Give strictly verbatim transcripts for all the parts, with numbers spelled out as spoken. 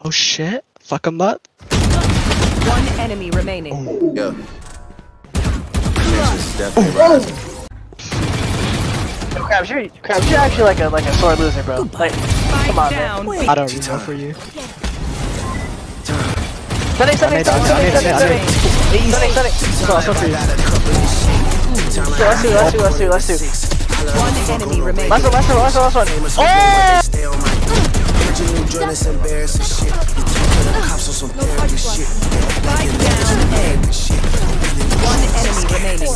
Oh shit. Fuck him up. One enemy remaining. Oh. Yeah. This is definitely rising. Yo, Crabs, you're, Crabs, you're actually like a like a sore loser, bro. Like, come on, man. I don't really know for you. Sunny, Sunny, Sunny, Sunny, Sunny, Sunny. Sunny, Sunny. So, I'll for you. Let's do, let's do, let's do, let's do. One enemy remaining. Last one, last one, last one, last one. Oh! Spike down A. One enemy remaining.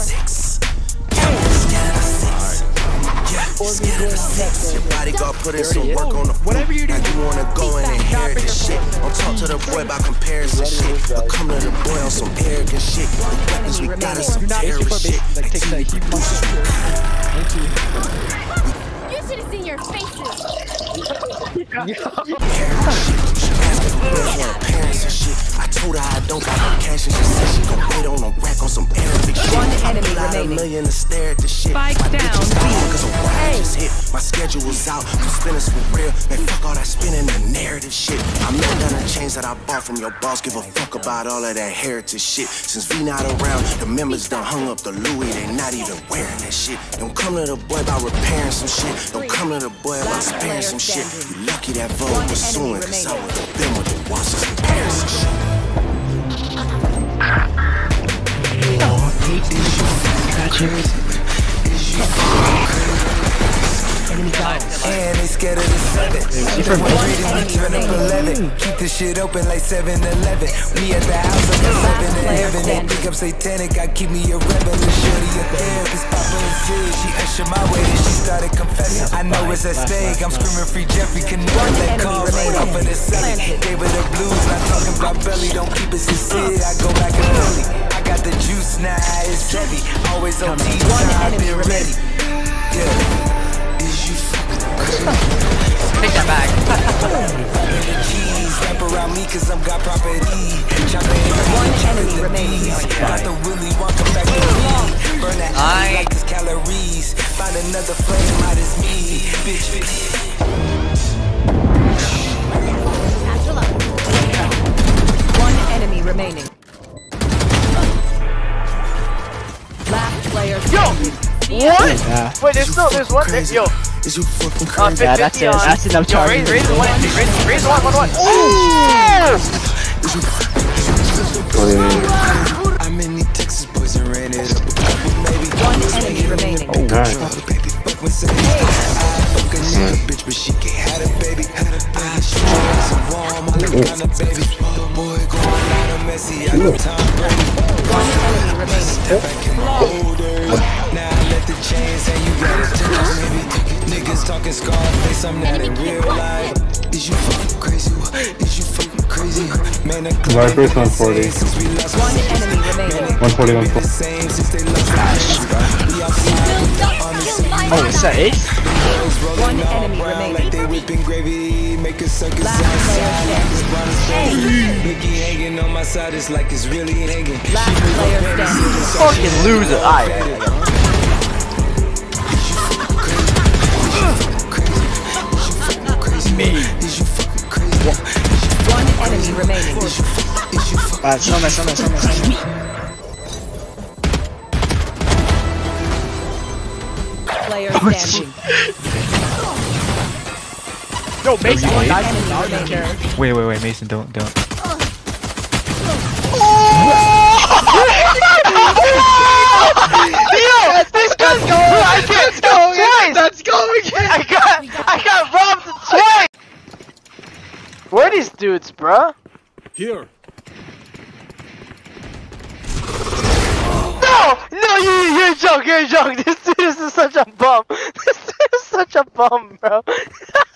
Your bodyguard put in some work on the foot. Now you wanna go and inherit this shit. Don't talk to the boy about comparison shit, but come to the boy on some arrogant shit. The weapons we got is some terrorist shit. Like, take that. Keep pushing. Thank you. You should have seen your faces. I told her I don't got no cash and she said she gon' wait on a rack on some Arabic shit. One enemy I remaining. a million to stare at the shit. Spike My down bitches B. cause of what I just hit. My schedule's out, I'm spinning for real. Man, fuck all that spinning and narrative shit. I'm not gonna change that I bought from your boss. Give a fuck about all of that heritage shit. Since V not around, the members done hung up the Louis. They not even wearing that shit. Don't come to the boy about repairing some shit. Don't come to the boy about sparing some shit. You lucky that vote was suing, cause I would've been with the Washington comparison shit. And they scared of the seven. Keep this shit open like seven eleven. We at the house of the seven eleven. They pick up satanic. I keep me a rebel. Shorty a therapist. Papa is serious. She ushered my way and she started confessing. I know it's at stake. I'm screaming free Jeffrey. Can never let call right off of the celly. Gave her the blues. Not talking about belly. Don't keep it sincere. I go back and belly. I got the juice now. It's heavy. Always on T. I've been ready. Yeah. Take that back. Wrap around me cause I'm got property. One enemy remaining. Got the Willy Wonka back to me. Burn that like it's calories. Find another flame hot as me. Bitch, bitch. One enemy remaining. Last player standing. What? Yeah. Wait, there's still, there's one. There's, yo. Is you fucking Uh, crazy? Yeah, that's it. That's enough Yo, charge. raise, raise the one, raise, raise the one, one, one. Ooh! I'm in the Texas boys and ran it up. Maybe One enemy remaining. Oh, God. Baby, fuck when say I fuck a nigga, bitch, but she can't have a baby. I shoot you as a warm, I look kind of baby. Boy, going out of messy, I know Tom Brady. One enemy remaining. Step back and hold her. Now I let the chains hang you got it to maybe. Niggas talking Scarface, I'm not in real life. Is you fucking crazy? Is you fucking crazy? Man, I Viper's one forty. One enemy remaining. one forty, one forty. Oh, is that it? One enemy remaining. Like they whipping gravy, make a circus Last player standing. Mickey hanging on my side, it's like it's really hanging. Last player standing. Fucking loser. Alright. One enemy remaining. Ah, suena, suena, suena, suena. Player standing. Yo, Mason, One guys. enemy remaining. Wait, wait, wait, Mason, don't, don't. Yo, this guy's going. I can't go twice. Let's go again. I got, I got robbed twice. Where are these dudes, bruh? Here. No, no, you, you're a joke. You're a joke. This dude is such a bum. This dude is such a bum, bro.